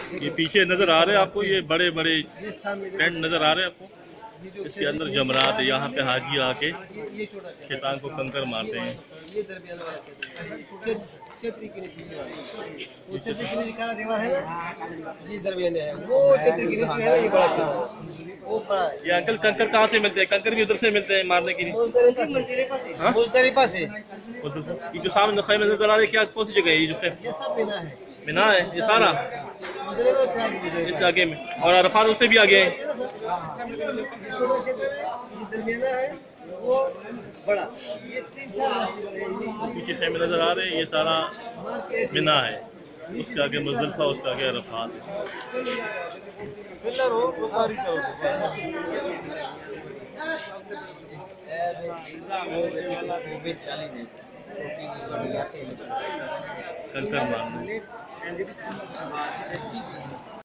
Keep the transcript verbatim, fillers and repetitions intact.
ये पीछे नजर आ रहे हैं आपको, ये बड़े बड़े टेंट नजर आ रहे हैं आपको। इसके अंदर जमरात है, यहाँ पे हाजी आके शैतान को कंकर मारते हैं। ये अंकल कंकर कहाँ से मिलते हैं? कंकर भी उधर से मिलते हैं मारने के लिए? मुज़दलिफा से। ये जो सामने खैमे नजर आ रहे हैं, क्या कौन सी जगह है ये? जो ये सब मिना है, मिना है ये सारा इससे आगे में, और अरफात उससे भी आगे है। वो बड़ा पीछे खैमे नजर आ रहे हैं, ये सारा मिना है। उसके आगे मुज़दलिफा, उसके आगे अरफात है। कंकर मारना